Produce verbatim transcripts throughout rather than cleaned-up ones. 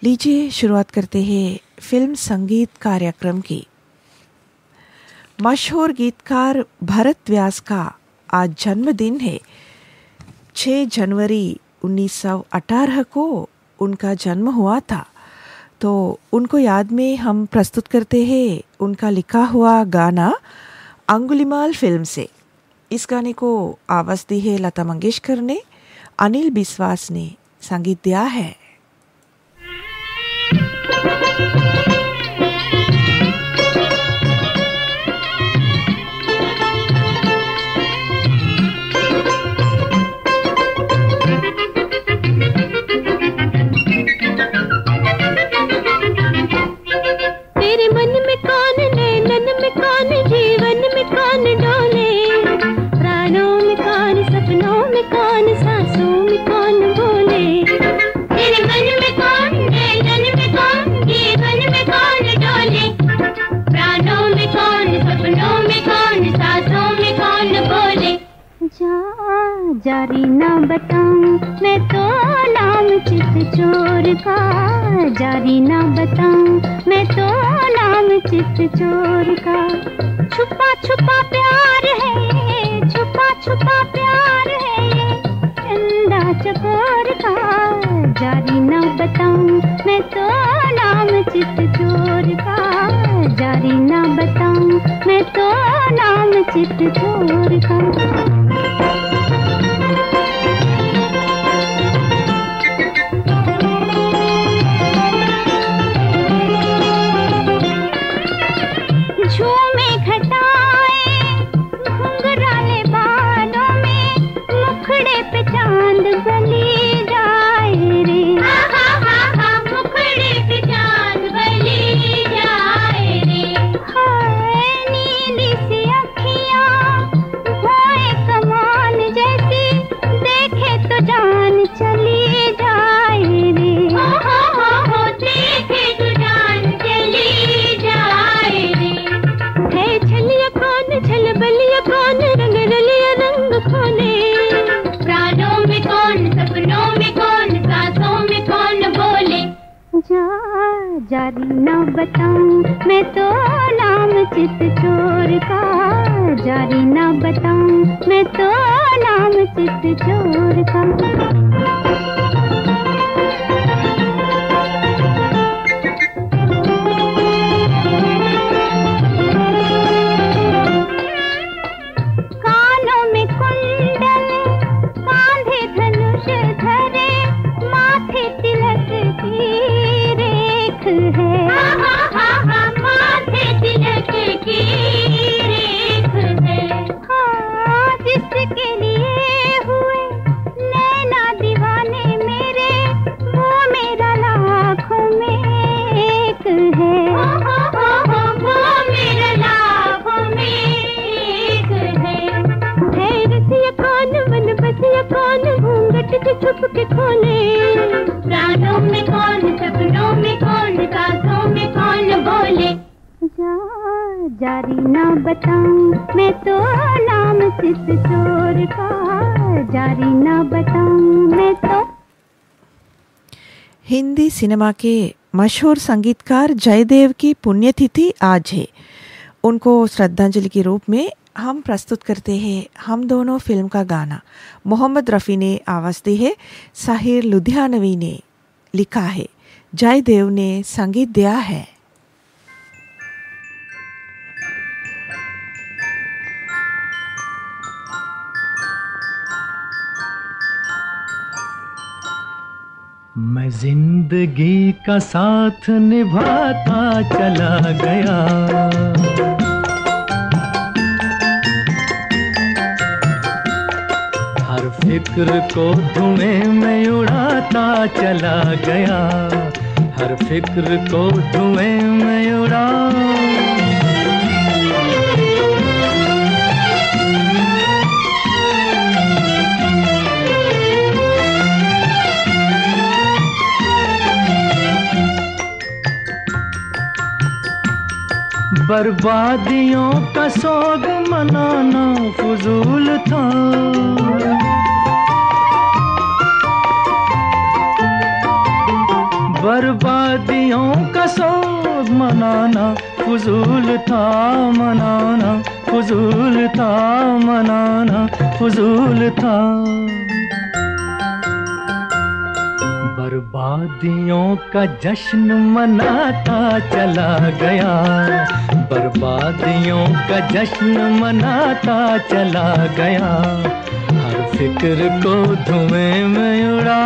लीजिए शुरुआत करते हैं फिल्म संगीत कार्यक्रम की। मशहूर गीतकार भरत व्यास का आज जन्मदिन है। छह जनवरी उन्नीस सौ अठारह को उनका जन्म हुआ था, तो उनको याद में हम प्रस्तुत करते हैं उनका लिखा हुआ गाना अंगुलीमाल फिल्म से। इस गाने को आवाज़ दी है लता मंगेशकर ने, अनिल बिस्वास ने संगीत दिया है। तेरे मन में कौन, नैनन में कौन, जीवन में कौन डोले, प्राणों में कौन, सपनों में कौन, सांसों में कौन बोले। तेरे मन में कौन, नैनन में कौन, जीवन में कौन डोले, प्राणों में कौन, सपनों में कौन, सांसों में कौन बोले। जा जारी ना बताऊं मैं तो नाम चित चोर का, जारी ना बताऊं मैं तो नाम चित चोर का। छुपा छुपा प्यार है, छुपा छुपा प्यार है ये चंदा चकोर का, जारी ना बताऊं मैं तो नाम चित चोर का, जारी ना बताऊं मैं तो नाम चित चोर का। झूमे घटाए घुंघराले बालों में, मुखड़े पे चांद बली जाए रे, हा हा हा मुखड़े पे चांद बली जाए रे। हाय नीली सी अखियां भोए कमान जैसी, देखे तो जान चली जाए रे, हो हो हो हो देखे तो जान चली जाए रे। है छलिया कौन, छल बलिया कौन, रंग रलिया रंग खोले, प्राणों में कौन, सपनों में कौन, सांसों में कौन बोले। जा जारी ना बताऊं मैं तो नाम चित चोर का, जारी ना बताऊं मैं तो नाम चित चोर का। छुप के खोले, प्राणों में कौन, सपनों में कौन, सांसों में कौन बोले। जा जारी ना बताऊं मैं तो नाम चित चोर का, जारी ना बताऊं मैं तो। हिंदी सिनेमा के मशहूर संगीतकार जयदेव की पुण्यतिथि आज है। उनको श्रद्धांजलि के रूप में हम प्रस्तुत करते हैं हम दोनों फिल्म का गाना। मोहम्मद रफ़ी ने आवाज़ दी है, साहिर लुधियानवी ने लिखा है, जयदेव ने संगीत दिया है। मैं जिंदगी का साथ निभाता चला गया, हर फिक्र को धुएं में उड़ाता चला गया, हर फिक्र को धुएं में उड़ा। बर्बादियों का सोग मनाना फजूल था, बर्बादियों का शोक मनाना फुजूल था, मनाना फुजूल था, मनाना फुजूल था। बर्बादियों का जश्न मनाता चला गया, बर्बादियों का जश्न मनाता चला गया, हर फिक्र को धुएं में उड़ा।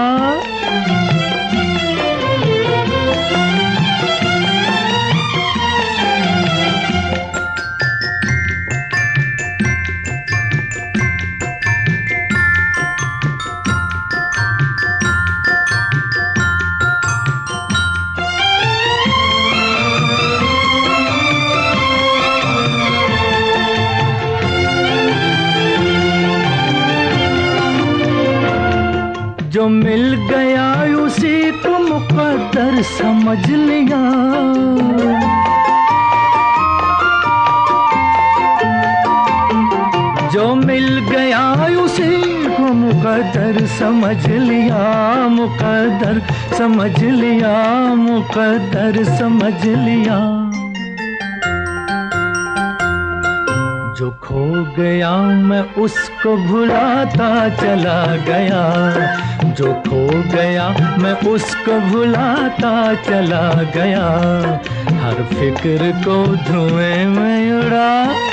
जो मिल गया उसी को मुकद्दर समझ लिया, जो मिल गया उसी को मुकद्दर समझ लिया, मुकद्दर समझ लिया, मुकद्दर समझ लिया। जो खो गया मैं उसको भुलाता चला गया, जो खो गया मैं उसको भुलाता चला गया, हर फिक्र को धुएं में उड़ा।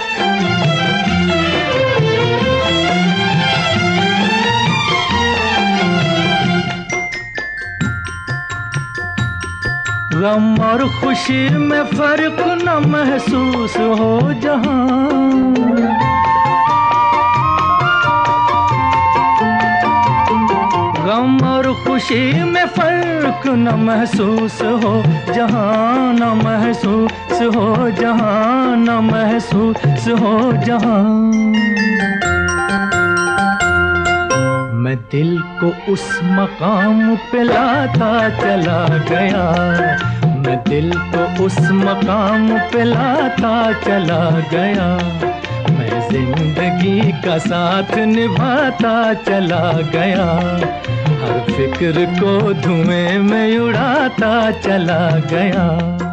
गम और खुशी में फर्क न महसूस हो जहां, गम और खुशी में फर्क न महसूस हो जहां, न महसूस हो जहां, न महसूस हो जहां। मैं दिल को उस मकाम पे लाता चला गया, मैं दिल को उस मकाम पे लाता चला गया, मैं जिंदगी का साथ निभाता चला गया, हर फिक्र को धुएं में उड़ाता चला गया।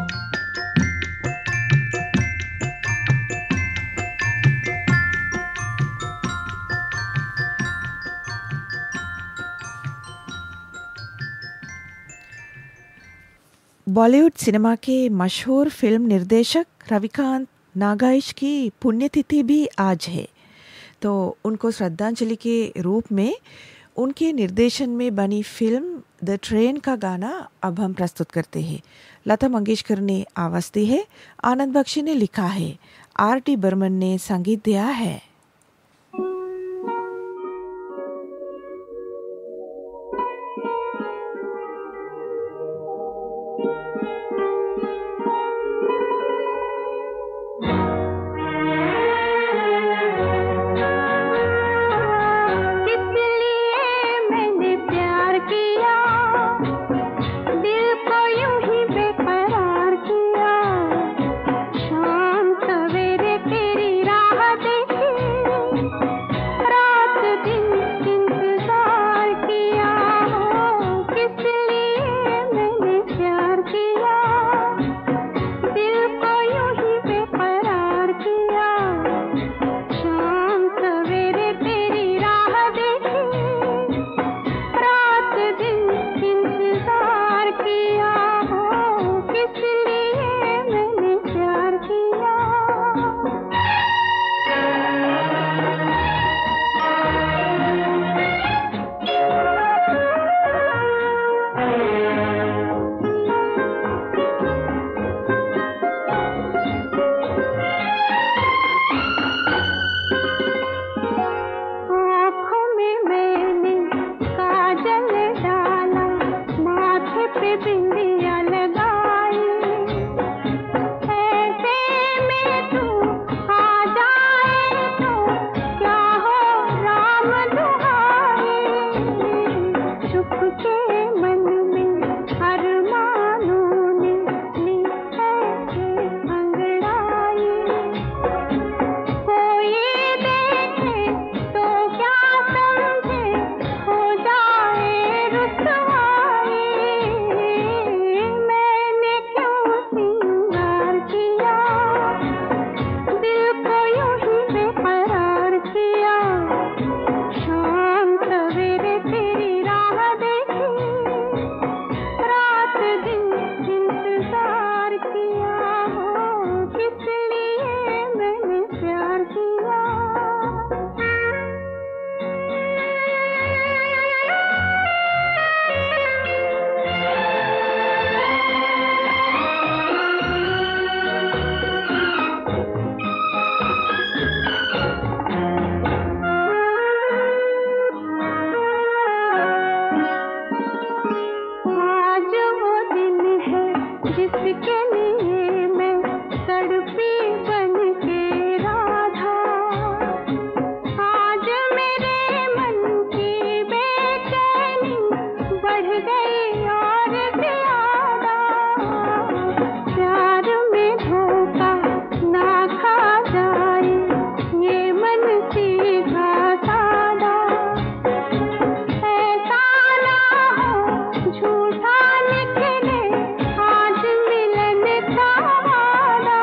बॉलीवुड सिनेमा के मशहूर फिल्म निर्देशक रविकांत नागाइश की पुण्यतिथि भी आज है, तो उनको श्रद्धांजलि के रूप में उनके निर्देशन में बनी फिल्म द ट्रेन का गाना अब हम प्रस्तुत करते हैं। लता मंगेशकर ने आवाज़ दी है, आनंद बख्शी ने लिखा है, आर टी बर्मन ने संगीत दिया है। वो दिन है जिसके लिए मैं तड़पी बन के राधा। आज मेरे मन की बेचैनी बढ़ गई और ज्यादा। प्यार में धोखा ना खा जाए ये मन सीधा सादा। ऐसा ना हो झूठा निकले आज मिलन का वादा।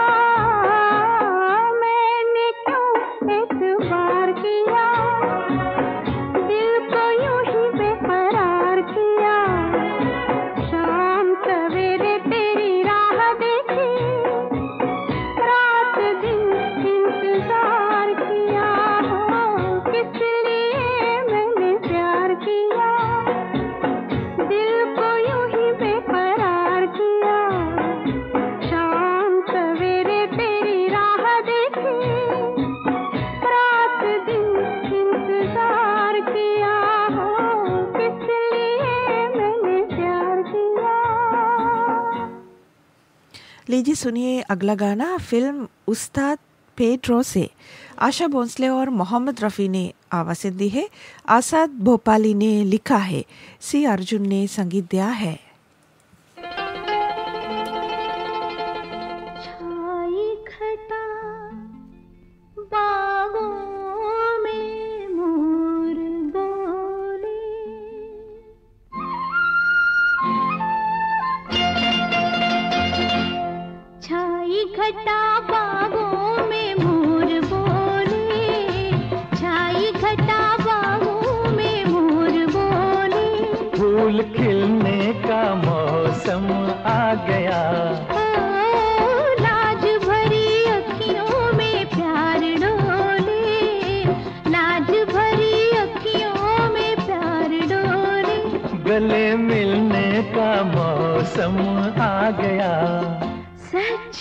मैंने क्यों एतबार किया दिल को यूं ही बेकरार किया। शाम सवेरे तेरी राह देखी रात दिन इंतजार किया। हो किस लिए मैंने प्यार किया दिल को यूं ही बेकरार किया। शाम सवेरे तेरी राह देखी रात दिन इंतजार किया। हो किस लिए मैंने प्यार किया। लीजिए सुनिए अगला गाना फिल्म उस्ताद पेड्रो से। आशा भोंसले और मोहम्मद रफ़ी ने आवाज़ें दी है। आसाद भोपाली ने लिखा है। सी अर्जुन ने संगीत दिया है। छाई घटा बागों में मोर बोले। छाई घटा बागों में मोर बोले। छाई घटा बागों में मोर बोले। फूल खिलने का मौसम आ गया। ओ लाज भरी अखियों में प्यार डोले। लाज भरी अखियों में प्यार डोले। गले मिलने का मौसम आ गया। सच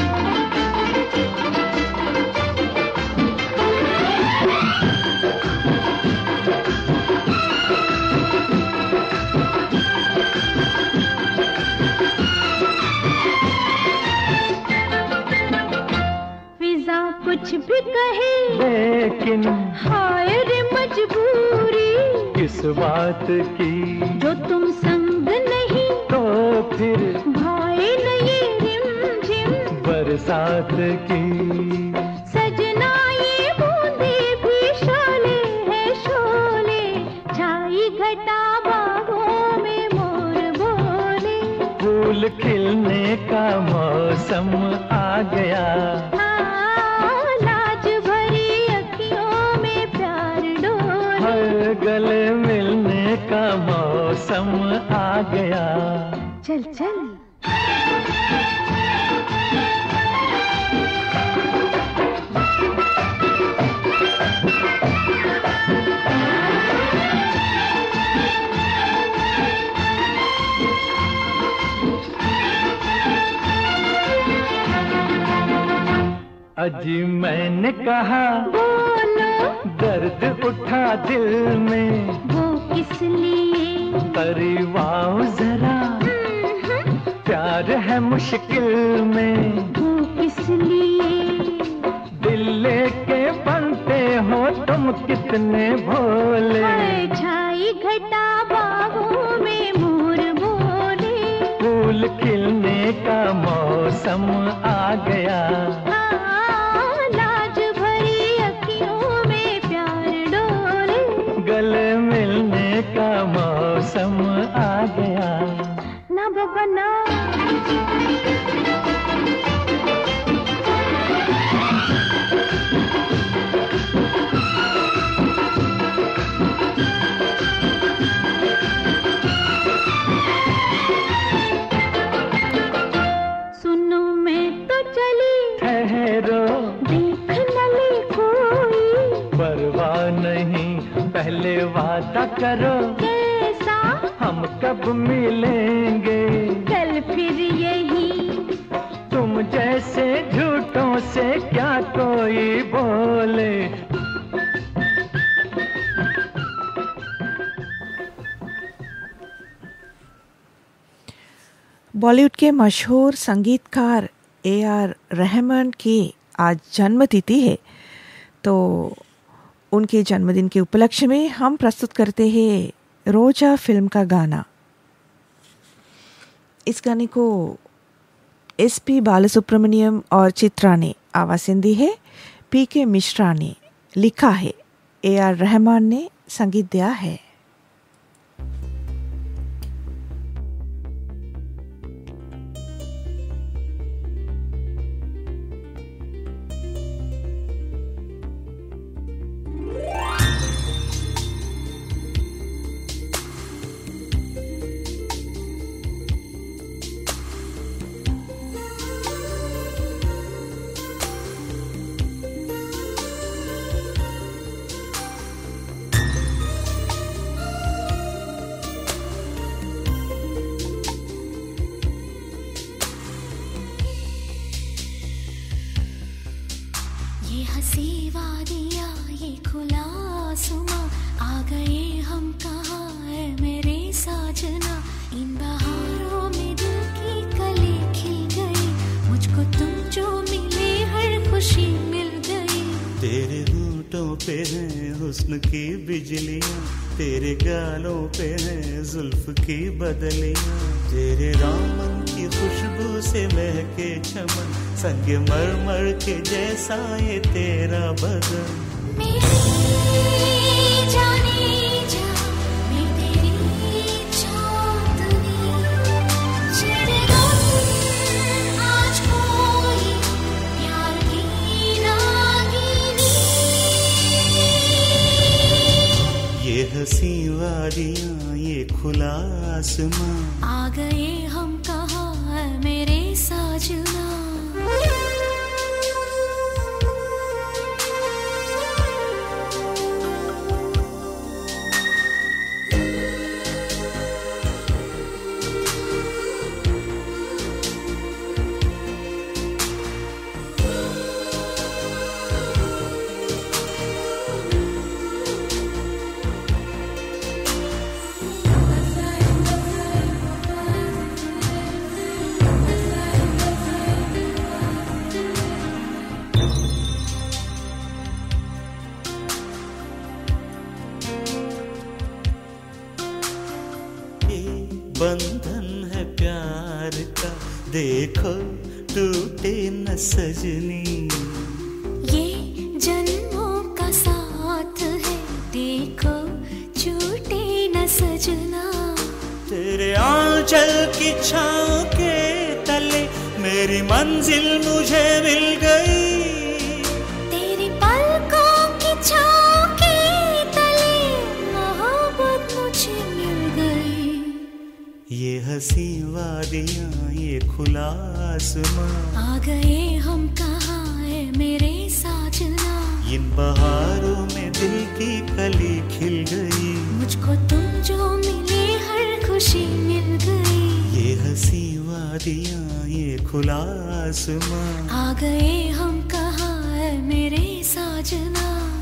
फिजा कुछ भी कहे लेकिन हाय रे मजबूरी। किस बात की जो तुम संग नहीं तो फिर भाई नहीं रिम झिम। बरसात की सजना ये बूंदे भी शोले है शोले। छाई घटा बागों में मोर बोले। फूल खिलने का मौसम आ गया। हाँ, लाज भरी अखियों में प्यार डोले। हर गले मिलने का मौसम आ गया। चल चल अजी मैंने कहा बोलो दर्द उठा दिल में। वो किस लिए। करीब आओ जरा प्यार है मुश्किल में। वो किस लिए। दिल लेके बनते हो तुम कितने भोले। हाय छाई घटा बागों में मोर बोले। फूल खिलने का मौसम आ गया। हाँ, लाज भरी अखियों में प्यार डोले। गले मिलने का मौसम आ गया। ना बाबा ना सुनो मैं तो चली। ठहरो देख न ले कोई। परवाह नहीं पहले वादा करो। कैसा हम कब मिलेंगे। कल फिर यही। तुम जैसे झूठों से क्या कोई बोले। बॉलीवुड के मशहूर संगीतकार ए आर रहमान की आज जन्मतिथि है, तो उनके जन्मदिन के उपलक्ष्य में हम प्रस्तुत करते हैं रोजा फिल्म का गाना। इस गाने को एस पी बालसुब्रमण्यम और चित्रा ने आवाज़ दी है, पी के मिश्रा ने लिखा है, ए आर रहमान ने संगीत दिया है। हुस्न की बिजलियाँ तेरे गालों पे हैं जुल्फ की बदलियाँ, तेरे दामन की खुशबू से महके चमन, संग मरमर के जैसा ये तेरा बदन। हंसी वादियाँ ये खुला आसमां, आ गए हम कहाँ मेरे साजना। बंधन है प्यार का, देखो टूटे न सजनी। ये जन्मों का साथ है, देखो छूटे न सजना। तेरे आंचल की छाँव के तले मेरी मंजिल मुझे मिल गई। तेरी पलकों की छाँव के तले मोहब्बत मुझे मिल गई। ये हंसी वादियाँ ये खुला आसमां, आ गए हम कहाँ है मेरे साजना। इन बहारों में दिल की कली खिल गई, मुझको तुम जो मिले हर खुशी मिल गई। ये हंसी वादियाँ ये खुला आसमां, आ गए हम कहाँ है मेरे साजना।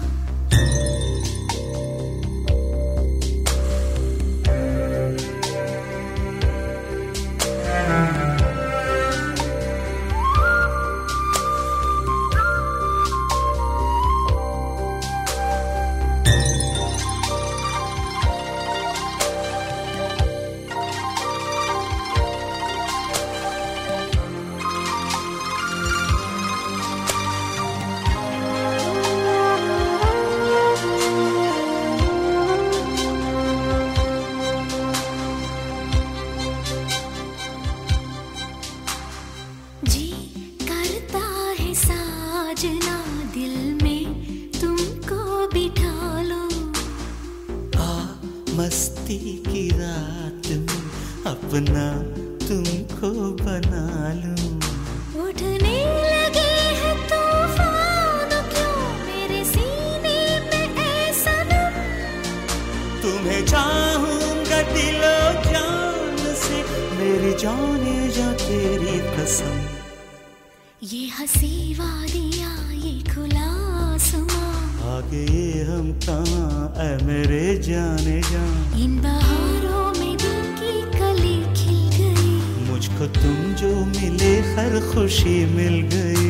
मस्ती की रात में अपना तुमको बना लूं। उठने लगे हैं तूफान क्यों मेरे सीने में ऐसा दम। तुम्हें चाहूंगा दिलो जान से, मेरी जाने जा तेरी कसम। ये हंसी वादियाँ ये खुला आसमां, आ गए हम कहाँ ऐ मेरे जाने जा। इन बहारों में दिल की कली खिल गई, मुझको मुझको तुम जो मिले हर खुशी मिल गई।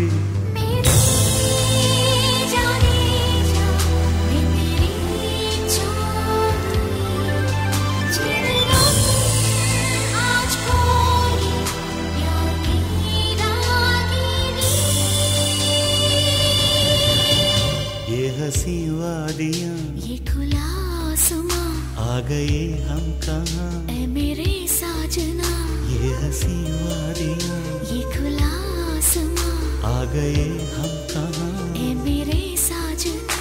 हंसी वादियाँ ये खुला आसमां, आ गए हम कहाँ ऐ मेरे साजना। ये हंसी वादियाँ ये खुला आसमां, आ गए हम कहाँ ऐ मेरे साजना।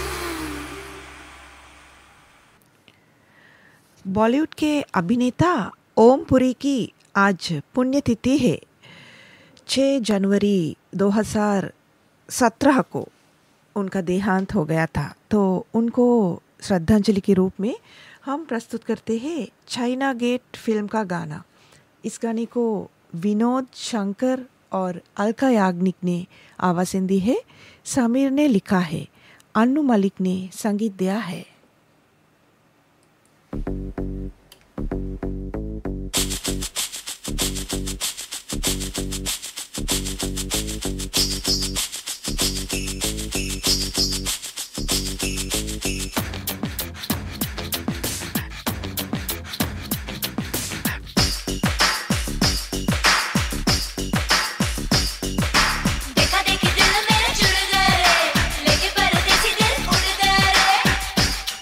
बॉलीवुड के अभिनेता ओम पुरी की आज पुण्यतिथि है। छह जनवरी दो हज़ार सत्रह को उनका देहांत हो गया था, तो उनको श्रद्धांजलि के रूप में हम प्रस्तुत करते हैं चाइना गेट फिल्म का गाना। इस गाने को विनोद शंकर और अलका याग्निक ने आवाज़ दी है, समीर ने लिखा है, अन्नू मलिक ने संगीत दिया है। देखा देखी दिल मेरा जुड़ गया रे, लेके परदेसी दिल उड़ गया रे।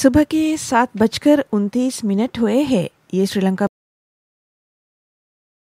सुबह के सात बजकर उनतीस मिनट हुए हैं। ये श्रीलंका